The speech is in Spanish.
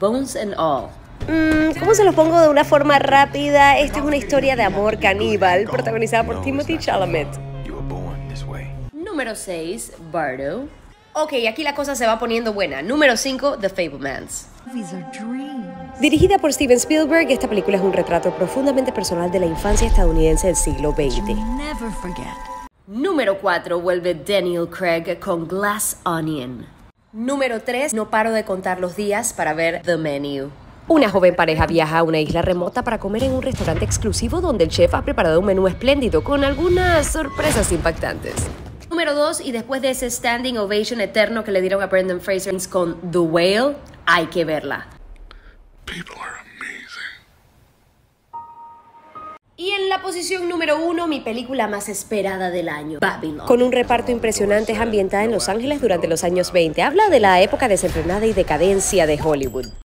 Bones and All. ¿Cómo se los pongo de una forma rápida? Esta es una historia de amor caníbal protagonizada por Timothée Chalamet. Número 6, Bardo. Ok, aquí la cosa se va poniendo buena. Número 5, The Fabelmans. Dirigida por Steven Spielberg, esta película es un retrato profundamente personal de la infancia estadounidense del siglo XX. Número 4, vuelve Daniel Craig con Glass Onion. Número 3, no paro de contar los días para ver The Menu. Una joven pareja viaja a una isla remota para comer en un restaurante exclusivo donde el chef ha preparado un menú espléndido con algunas sorpresas impactantes. Número 2, y después de ese standing ovation eterno que le dieron a Brendan Fraser con The Whale, hay que verla. People are amazing. Y en la posición número 1, mi película más esperada del año, Babylon. Con un reparto impresionante, es ambientada en Los Ángeles durante los años 20. Habla de la época desenfrenada y decadencia de Hollywood.